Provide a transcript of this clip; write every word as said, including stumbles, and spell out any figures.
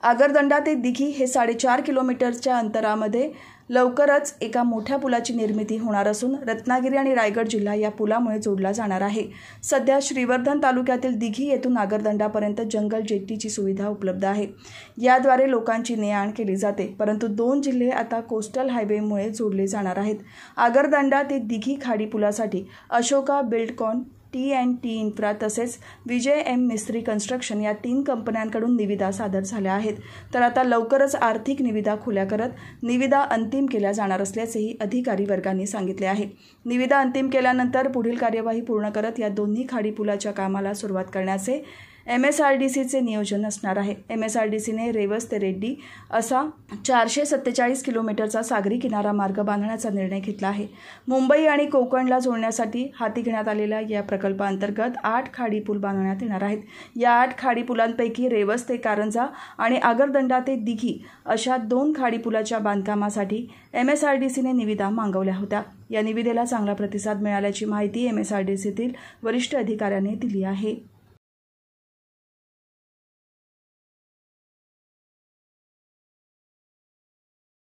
आगरदंडा ते दिघी हे साडेचार किलोमीटरच्या अंतरामध्ये लवकरच एका मोठ्या पुलाची निर्मिती होणार असून रत्नागिरी आणि रायगड जिल्हा या पुलामुळे जोडला जाणार आहे। सध्या श्रीवर्धन तालुक्यातील दिघी येथून आगरदंडापर्यंत जंगल जेट्टीची सुविधा उपलब्ध आहे। याद्वारे लोकांची ने-आण केली जाते, परंतु दोन जिल्हे आता कोस्टल हायवेमुळे जोडले जाणार आहेत। आगरदंडा ते दिघी खाडी पुलासाठी Ashoka Buildcon, T and T infra तसेच विजय एम मिस्त्री कन्स्ट्रक्शन या तीन कंपन्यांकडून निविदा सादर झाल्या आहेत। तर आता लवकरच आर्थिक निविदा खुल्या करत निविदा अंतिम केल्या जाणार असल्याचेही अधिकारी वर्गांनी सांगितले आहे। निविदा अंतिम केल्यानंतर पुढील कार्यवाही पूर्ण करत या दोन्ही खाडी पुलाच्या कामाला सुरुवात करण्याचे एम एस आर डी सीचे नियोजन असणार आहे। एम एस आर डी सीने रेवस ते रेड्डी असा चारशे सत्तेचाळीस किलोमीटरचा सागरी किनारा मार्ग बांधण्याचा निर्णय घेतला आहे। मुंबई आणि कोकणला जोडण्यासाठी हाती घेण्यात आलेल्या या प्रकल्पाअंतर्गत आठ खाडी पूल बांधण्यात येणार आहेत। या आठ खाडी पुलांपैकी रेवस ते कारंजा आणि आगरदंडा ते दिघी अशा दोन खाडी पुलाच्या बांधकामासाठी एम एस आर डी सीने निविदा मागवल्या होत्या। या निविदेला चांगला प्रतिसाद मिळाल्याची माहिती एम एस आर डी सीतील वरिष्ठ अधिकाऱ्यांनी दिली आहे।